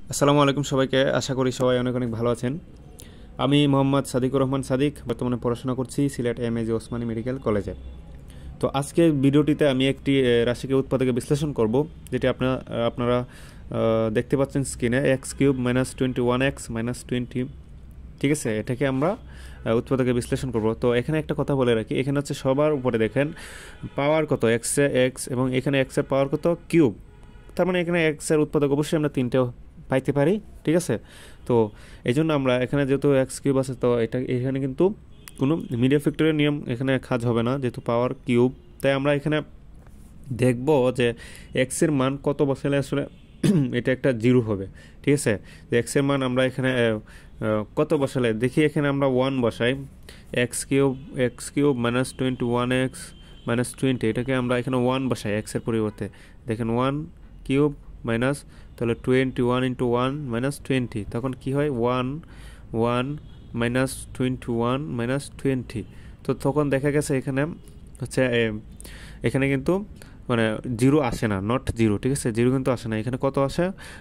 আসসালামু আলাইকুম সবাইকে। আশা করি সবাই অনেক অনেক ভালো আছেন। আমি মোহাম্মদ সাদিকুর রহমান সাদিক, বর্তমানে পড়াশোনা করছি সিলেট ওসমানী মেডিকেল কলেজে। তো আজকের ভিডিওটিতে আমি একটি রাশিকে উৎপাদকে বিশ্লেষণ করব, যেটি আপনারা দেখতে পাচ্ছেন স্ক্রিনে, x cube minus 21x minus 20। ঠিক আছে, এটাকে আমরা উৎপাদকে বিশ্লেষণ করব। তো এখানে একটা কথা বলে রাখি, এখানে হচ্ছে সবার উপরে দেখেন পাওয়ার কত, এক্স, এবং এখানে এক্সের পাওয়ার কত কিউব। তার মানে এখানে এক্সের উৎপাদক অবশ্যই আমরা তিনটেও পাইতে পারি। ঠিক আছে, তো এই জন্য আমরা এখানে যেহেতু এক্স কিউব আছে, তো এখানে কিন্তু কোনো মিডিয়া ফ্যাক্টরের নিয়ম এখানে কাজ হবে না, যেহেতু পাওয়ার কিউব। তাই আমরা এখানে দেখব যে এক্সের মান কত বসালে আসলে এটা একটা জিরো হবে। ঠিক আছে, যে এক্সের মান আমরা এখানে কত বসালে দেখি, এখানে আমরা 1 বসাই। X cube minus 21x minus 20, এটাকে আমরা এখানে 1 বসাই এক্সের পরিবর্তে। দেখেন 1 কিউব মাইনাস, তাহলে 21 ইন্টু 1 মাইনাস 20, তখন কি হয় 1 মাইনাস 21 মাইনাস 20। তো তখন দেখা গেছে এখানে হচ্ছে এখানে কিন্তু মানে জিরো আসে না, নট জিরো। ঠিক আছে, জিরো কিন্তু আসে না, এখানে কত আসে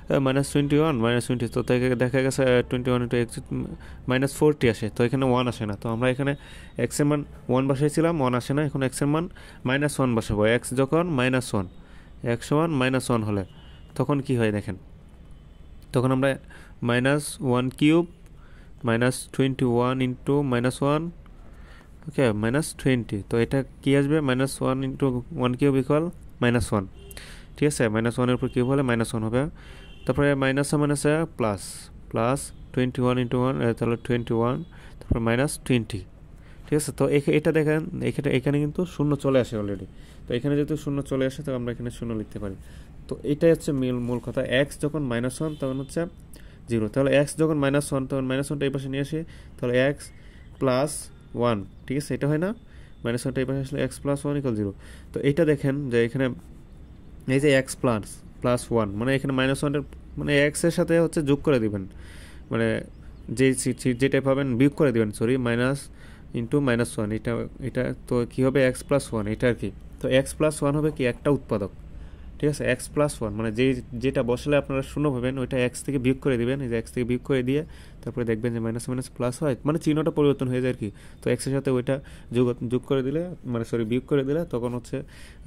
-21 তো দেখা গেছে 21 ইন্টু এক্স মাইনাস 40 আসে, তো এখানে 1 আসে না। তো আমরা এখানে এক্সের মান 1 বসাইছিলাম, 1 আসে না, এখন এক্সের মান -1 বসাবো। এক্স যখন -1, এক্স সমান -1 হলে তখন কি হয় দেখেন, তখন আমরা -1 কিউব মাইনাস 21 ইন্টু -1, ওকে, -20। তো এটা কি আসবে, -1 ইন্টু 1 কিউব ইকুয়াল -1। ঠিক আছে, -1-এর উপর কিউব হলে -1 হবে। তারপরে মাইনাসে প্লাস, প্লাস 21 ইন্টু 1, তাহলে 21, তারপরে -20। ঠিক আছে, তো এটা দেখেন, এখানে কিন্তু শূন্য চলে আসে অলরেডি। তো এখানে যেহেতু শূন্য চলে আসে, তো আমরা এখানে শূন্য লিখতে পারি। তো এটাই হচ্ছে মূল কথা, এক্স যখন -1 তখন হচ্ছে জিরো। তাহলে এক্স যখন -1 তখন -1টা এই পাশে নিয়ে আসি, তাহলে এক্স প্লাস 1। ঠিক আছে, এটা হয় না, -1টা এই পাশে আসলে এক্স প্লাস 1 ইকুয়াল 0। তো এটা দেখেন যে এখানে এই যে এক্স প্লাস 1, মানে এখানে -1-এর মানে এক্সের সাথে হচ্ছে যোগ করে দিবেন, মানে যেটা পাবেন বিয়োগ করে দিবেন, সরি, মাইনাস ইন্টু -1। এটা তো কী হবে, এক্স প্লাস 1, এটা আর কি। তো এক্স প্লাস 1 হবে কি একটা উৎপাদক। ঠিক আছে, এক্স প্লাস 1 মানে যেটা বসালে আপনারা শূন্য পাবেন, ওইটা এক্স থেকে বিয়োগ করে দিবেন। এই যে এক্স থেকে বিয়োগ করে দিয়ে তারপরে দেখবেন যে মাইনাস মাইনাস প্লাস হয়, মানে চিহ্নটা পরিবর্তন হয়ে যায় আর কি। তো এক্সের সাথে ওইটা যোগ করে দিলে, মানে সরি বিয়োগ করে দিলে, তখন হচ্ছে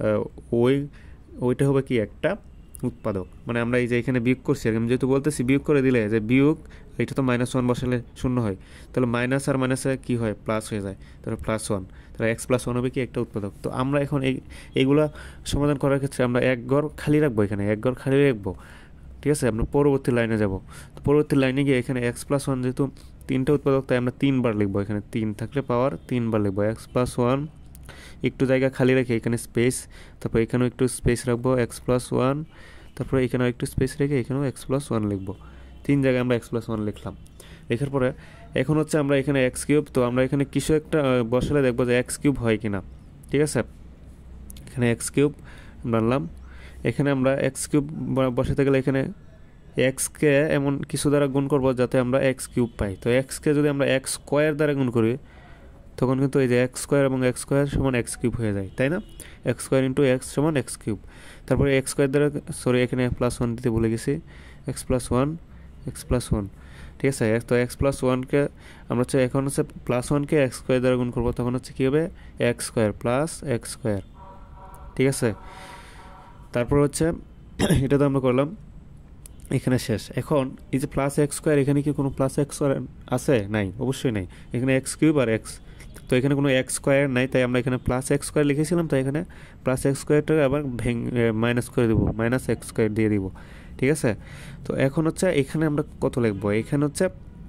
ওইটা হবে কি একটা উৎপাদক। মানে আমরা এই যে এখানে বিয়োগ করছি, আমি যেহেতু বলতেছি বিয়োগ করে দিলে, যে বিয়োগ, এটা তো -1 বসালে শূন্য হয়, তাহলে মাইনাস আর মাইনাসে কি হয়, প্লাস হয়ে যায়, তাহলে +1, তাহলে এক্স প্লাস 1 হবে কি একটা উৎপাদক। তো আমরা এখন এইগুলা সমাধান করার ক্ষেত্রে আমরা এক ঘর খালি রাখবো, এখানে এক ঘর খালি রাখবো। ঠিক আছে, আমরা পরবর্তী লাইনে যাব। তো পরবর্তী লাইনে গিয়ে এখানে এক্স প্লাস 1 যেহেতু তিনটা উৎপাদক, তাই আমরা 3 বার লিখবো, এখানে 3 থাকলে পাওয়ার 3 বার লিখবো। এক্স প্লাস 1, একটু জায়গা খালি রেখে এখানে স্পেস, তারপর এখানেও একটু স্পেস রাখবো, এক্স প্লাস 1, তারপরে এখানেও একটু স্পেস রেখে এখানেও এক্স প্লাস 1 লিখবো। 3 জায়গায় আমরা এক্স প্লাস 1 লিখলাম। লেখার পরে এখন হচ্ছে আমরা এখানে এক্স কিউব, তো আমরা এখানে কিছু একটা বসালে দেখবো যে এক্স কিউব হয় কিনা। ঠিক আছে, এখানে এক্স কিউব বানলাম। এখানে আমরা এক্স কিউব বসাতে গেলে এখানে এক্সকে এমন কিছু দ্বারা গুণ করবো যাতে আমরা এক্স কিউব পাই। তো এক্সকে যদি আমরা এক্স স্কোয়ার দ্বারা গুণ করি, তখন কিন্তু এই যে এক্স স্কোয়ার এবং এক্স স্কোয়ার সমান এক্স কিউব হয়ে যায়, তাই না? এক্স স্কোয়ার ইন্টু এক্স সমান এক্স কিউব। তারপরে এক্স স্কোয়ার দ্বারা, সরি এখানে +1 দিতে ভুলে গেছি, এক্স প্লাস 1। ঠিক আছে, তো এক্স প্লাস 1কে আমরা হচ্ছে এখন হচ্ছে +1কে এক্স স্কোয়ার দ্বারা গুণ করবো, তখন হচ্ছে কী হবে, x square plus x square. ঠিক আছে, তারপর হচ্ছে এটা তো আমরা করলাম, এখানে শেষ। এখন এই যে প্লাস এক্স স্কোয়ার, এখানে কি কোনো প্লাস এক্স স্কোয়ার আছে? নাই, অবশ্যই নাই। এখানে এক্স কিউব আর এক্স, তো এখানে কোনো এক্স স্কোয়ার নাই, তাই আমরা এখানে প্লাস এক্স স্কোয়ার লিখেছিলাম, তো এখানে প্লাস এক্স স্কোয়ারটাকে আবার মাইনাস করে দেবো, মাইনাস এক্স স্কোয়ার দিয়ে দিব। ঠিক আছে, তো এখন হচ্ছে এখানে আমরা কত লিখবো, এখানে হচ্ছে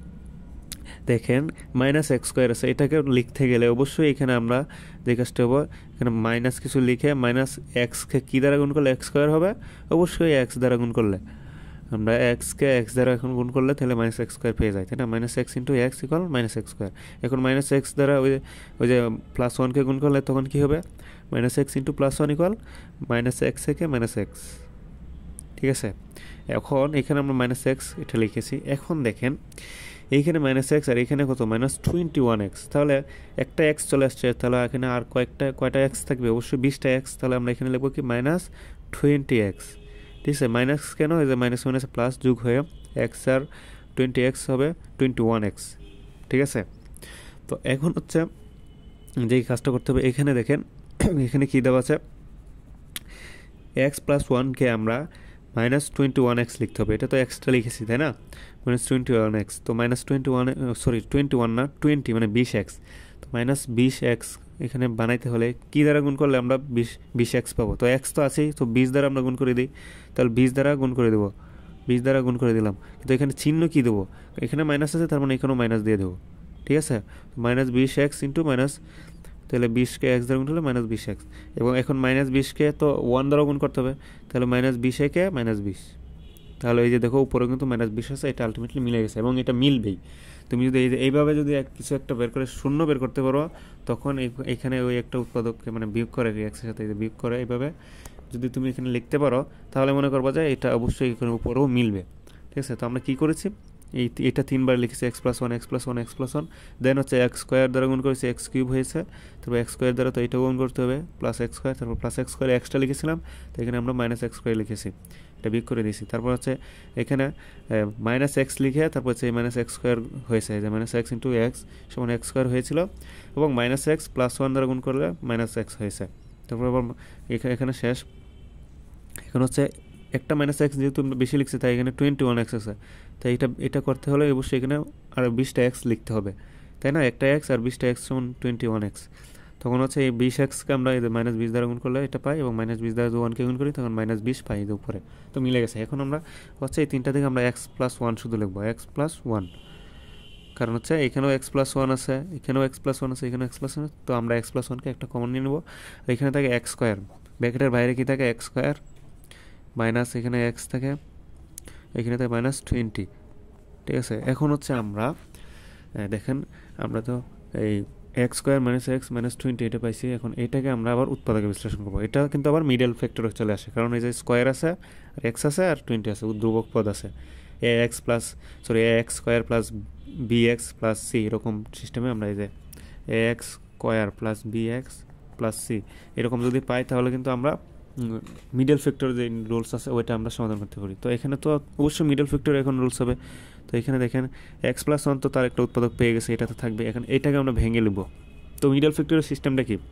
দেখেন মাইনাস এক্স স্কোয়ার আছে, এটাকে লিখতে গেলে অবশ্যই এখানে আমরা যে কাজটা হবো, এখানে মাইনাস কিছু লিখে মাইনাস এক্সকে কী দ্বারা গুণ করলে এক্স স্কোয়ার হবে, অবশ্যই এক্স দ্বারা গুণ করলে, আমরা এক্সকে এক্স দ্বারা এখন গুণ করলে তাহলে মাইনাস এক্স স্কোয়ার পেয়ে যায়, তাই না? -x into x equal -x square. এখন -x দ্বারা ওই যে +1কে গুণ করলে তখন কী হবে, -x ইন্টু +1 ইকুয়াল -x থেকে -x। ঠিক আছে, এখন এখানে আমরা -x এটা লিখেছি। এখন দেখেন এইখানে -x আর এখানে কত, -21x, তাহলে একটা এক্স চলে আসছে, তাহলে এখানে আর কয়টা এক্স থাকবে, অবশ্যই 20টা এক্স। তাহলে আমরা এখানে লিখবো কি -20x। ঠিক আছে। মাইনাস কেন, এই যে মাইনাস মাইনাস প্লাস যোগ হয়ে এক্স আর 20x হবে 21x, ঠিক আছে। তো এখন হচ্ছে যেই কাজটা করতে হবে, এখানে দেখেন এখানে কী দেওয়া আছে, এক্স প্লাস ওয়ানকে আমরা -21x লিখতে হবে। এটা তো এক্সটা লিখেছি তাই না, -21x। তো -21 না 20 মানে 20x। তো -20x এখানে বানাইতে হলে কী দ্বারা গুণ করলে আমরা 20x পাবো? তো এক্স তো আছেই, তো 20 দ্বারা আমরা গুণ করে দিই, তাহলে 20 দ্বারা গুণ করে দেবো, 20 দ্বারা গুণ করে দিলাম। কিন্তু এখানে চিহ্ন কী দেবো, এখানে মাইনাস আছে, তার মানে এখানেও মাইনাস দিয়ে দেবো, ঠিক আছে। -20x ইন্টু মাইনাস, তাহলে 20কে এক্স দ্বারা গুণ করলে -20x, এবং এখন -20কে তো 1 দ্বারা গুণ করতে হবে, তাহলে -20কে -20। তাহলে এই যে দেখো উপরে কিন্তু -20 আছে, এটা আলটিমেটলি মিলে গেছে এবং এটা মিলবেই। তুমি যদি এইভাবে যদি কিছু একটা বের করে শূন্য বের করতে পারো, তখন এখানে ওই একটা উৎপাদককে মানে বিয়োগ করে এক্সের সাথে বিয়োগ করে এইভাবে যদি তুমি এখানে লিখতে পারো, তাহলে মনে করবা যে এটা অবশ্যই এখানে উপরেও মিলবে, ঠিক আছে। তো আমরা কী করেছি, এটা 3বার লিখেছি x+1 দেন হচ্ছে x স্কোয়ার দ্বারা গুণ করেছি, x কিউব হয়েছে, তারপর x স্কোয়ার দ্বারা তো এটাও গুণ করতে হবে +x স্কোয়ার, তারপর +x স্কোয়ার এক্সটা লিখেছিলাম, তো এখানে আমরা -x স্কোয়ার লিখেছি, এটা বিয়োগ করে দিয়েছি। তারপর হচ্ছে এখানে -x লিখে তারপর হচ্ছে -x স্কোয়ার হয়েছে, যে -x ইন্টু x সমান x স্কোয়ার হয়েছিল, এবং -x +1 দ্বারা গুণ করলে -x হয়েছে। তারপর আবার এখানে শেষ। এখন হচ্ছে একটা -x যেহেতু বেশি লিখছে, তাই এখানে 21x আছে, তাই এটা করতে হলে অবশ্যই এখানে আর 20টা x লিখতে হবে, তাই না। একটা x আর 20টা x সমান 21x। তখন হচ্ছে এই 20xকে আমরা এই -20 দ্বারা গুণ করলে এটা পাই, এবং -20 দ্বারা 1কে গুণ করি তখন -20 পাই এই উপরে, তো মিলে গেছে। এখন আমরা হচ্ছে এই তিনটা থেকে আমরা x+1 শুধু লিখবো, x+1, কারণ হচ্ছে এখানেও x+1 আছে, এখানেও x+1 আছে, এখানেও x+1 আছে, তো আমরা x+1কে একটা কমন নিয়ে নেবো। আর এখানে থাকে x স্কোয়ার, ব্র্যাকেটের বাইরে কি থাকে x স্কোয়ার, মাইনাস এখানে x থাকে, এখানে থাকে -20, ঠিক আছে। এখন হচ্ছে আমরা দেখেন আমরা তো এই x স্কোয়ার -x -20 এটা পাইছি। এখন এটাকে আমরা আবার উৎপাদকে বিশ্লেষণ করবো। এটা কিন্তু আবার মিডল ফ্যাক্টরে চলে আসে, কারণ এই যে স্কোয়ার আছে আর x আছে আর 20 আছে, ধ্রুবক পদ আছে, ax square plus bx plus c, এরকম সিস্টেমে আমরা এই যে ax square plus bx plus c এরকম যদি পাই, তাহলে কিন্তু আমরা মিডল ফ্যাক্টর যে রুলস আছে ওইটা আমরা সমাধান করতে পারি। তো এখানে তো অবশ্যই মিডল ফ্যাক্টর এখন রুলস হবে। তো এখানে দেখেন x+1 তো তার একটা উৎপাদক পেয়ে গেছে, এটা তো থাকবে। এখন এটাকে আমরা ভেঙে নেব। তো মিডল ফ্যাক্টরের সিস্টেমটা কি,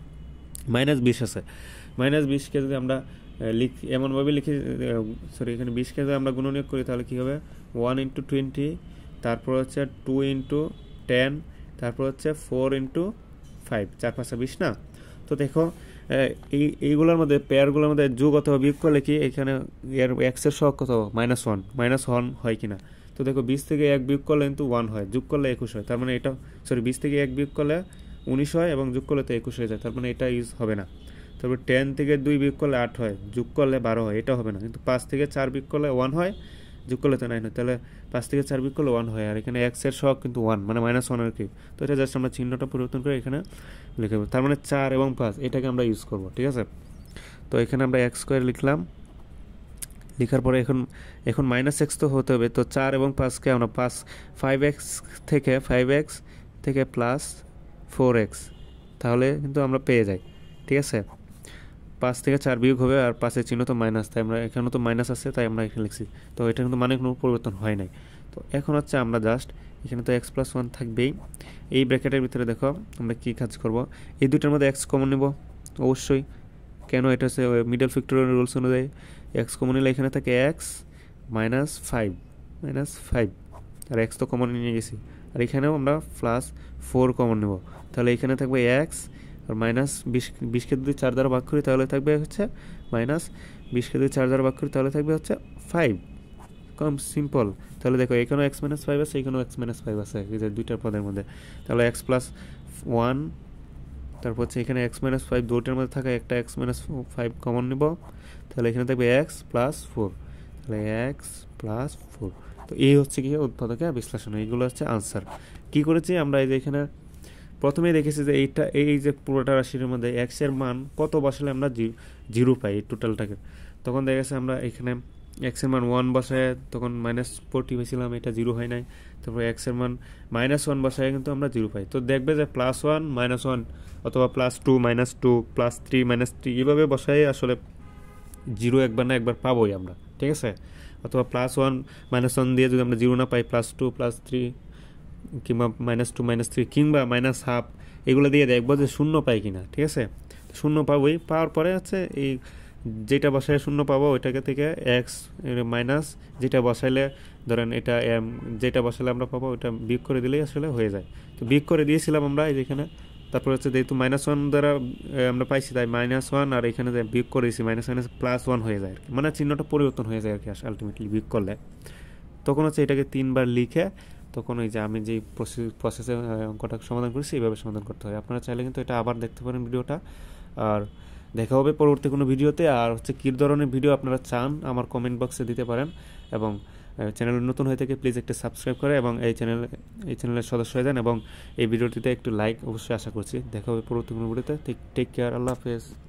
-20 আছে, -20কে যদি আমরা এমনভাবে লিখি, এখানে 20কে যদি আমরা গুণনীয়ক করি, তাহলে কী হবে 1 × 20, তারপর হচ্ছে 2 × 10, তারপর হচ্ছে 4 × 5, 4 5 20 না। তো দেখো এইগুলোর মধ্যে পেয়ারগুলোর মধ্যে যোগ অথবা বিয়োগ করলে কি এখানে এর এক্সের সহগ কত, -1 হয় কিনা। তো দেখো 20 থেকে 1 বিয়োগ করলে কিন্তু 1 হয়, যোগ করলে 21 হয়, তার মানে এটা 20 থেকে 1 বিয়োগ করলে 19 হয়, এবং যোগ করলে তো 21 হয়ে যায়, তার মানে এটা ইউজ হবে না। তারপর 10 থেকে 2 বিয়োগ করলে 8 হয়, যোগ করলে 12 হয়, এটা হবে না। কিন্তু 5 থেকে 4 বিয়োগ করলে 1 হয়, যোগ করলে তো 9 হয়, তাহলে 5 থেকে 4 বিয়োগ করলে 1 হয়, আর এখানে এক্সের সহগ কিন্তু 1 মানে -1 আর কি। তো এটা জাস্ট আমরা চিহ্নটা পরিবর্তন করে এখানে লিখে দেবো, তার মানে 4 এবং 5 এটাকে আমরা ইউজ করব, ঠিক আছে। তো এখানে আমরা x স্কোয়ার লিখলাম, লেখার পরে এখন -x তো হতে হবে, তো 4 এবং 5কে আমরা 5x থেকে +4x, তাহলে কিন্তু আমরা পেয়ে যাই, ঠিক আছে। 5 থেকে 4 বিয়োগ হবে, আর 5-এর চিহ্ন তো মাইনাস, তাই আমরা এখানেও তো মাইনাস আছে, তাই আমরা এখানে লিখছি। তো এটা কিন্তু মানে কোনো পরিবর্তন হয় নাই। তো এখন হচ্ছে আমরা জাস্ট এখানে তো x+1 থাকবেই, এই ব্র্যাকেটের ভিতরে দেখো আমরা কি কাজ করব, এই দুইটার মধ্যে x কমন নেব অবশ্যই, কেন এটা হচ্ছে মিডল ফ্যাক্টরিয়াল রুলস অনুযায়ী। x কমন নিলে এখানে থাকে x -5 আর x তো কমন নিয়ে গেছি, আর এখানেও আমরা +4 কমন নেব, তাহলে এখানে থাকবে x আর -20কে যদি 4 দ্বারা ভাগ করি তাহলে থাকবে হচ্ছে -20কে যদি 4 দ্বারা ভাগ করি তাহলে থাকবে হচ্ছে 5, কম সিম্পল। তাহলে দেখো এখানেও x-5 আছে, এখানেও x-5 আছে, এই যে দুইটার পদের মধ্যে, তাহলে x+1, তারপর হচ্ছে এখানে x-5 দুটোর মধ্যে থাকা একটা x-5 কমন নিব, তাহলে এখানে থাকবে x+4, তাহলে x+4। তো এই হচ্ছে কি উৎপাদকে বিশ্লেষণ, এইগুলো হচ্ছে আনসার। কি করেছি আমরা, এই যে এখানে প্রথমেই দেখেছি যে এই যে পুরোটা রাশির মধ্যে x এর মান কত বসালে আমরা 0 পাই এই টোটালটাকে। তখন দেখা গেছে আমরা এখানে x এর মান 1 বসায় তখন -40 পেয়েছিলাম, এটা 0 হয় নাই। তারপর x এর মান -1 বসায় কিন্তু আমরা 0 পাই। তো দেখবে যে +1 -1 অথবা +2 -2 +3 -3 এইভাবে বসায় আসলে 0 একবার না একবার পাবোই আমরা। ঠিক আছে, অথবা +1 -1 দিয়ে যদি আমরা 0 না পাই, +2 +3 কিংবা -2 -3 কিংবা -1/2 এগুলো দিয়ে দেখবো যে শূন্য পাই কিনা। ঠিক আছে, শূন্য পাবোই, পাওয়ার পরে হচ্ছে এই যেটা বসায় শূন্য পাবো ওইটাকে থেকে এক্স মাইনাস যেটা বসাইলে ধরেন এটা যেটা বসালে আমরা পাবো ওইটা বিয়োগ করে দিলেই আসলে হয়ে যায়। তো বিয়োগ করে দিয়েছিলাম আমরা এই যেখানে, তারপর হচ্ছে যেহেতু -1 দ্বারা আমরা পাইছি তাই -1 আর এখানে যে বিয়োগ করেছি -1 হয়ে যায় আর কি, মানে চিহ্নটা পরিবর্তন হয়ে যায় আর কি আলটিমেটলি বিয়োগ করলে। তখন হচ্ছে এটাকে 3বার লিখে তখন ওই যে আমি যেই প্রসেসে অঙ্কটা সমাধান করেছি এইভাবে সমাধান করতে হয়। আপনারা চাইলে কিন্তু এটা আবার দেখতে পারেন ভিডিওটা। আর দেখা হবে পরবর্তী কোনো ভিডিওতে। আর হচ্ছে কী ধরনের ভিডিও আপনারা চান আমার কমেন্ট বক্সে দিতে পারেন, এবং চ্যানেলে নতুন হয়ে থেকে প্লিজ একটা সাবস্ক্রাইব করে এবং এই চ্যানেলের সদস্য হয়ে যান, এবং এই ভিডিওটিতে একটু লাইক অবশ্যই আশা করছি। দেখা হবে পরবর্তী কোনো ভিডিওতে। টেক কেয়ার, আল্লাহ হাফেজ।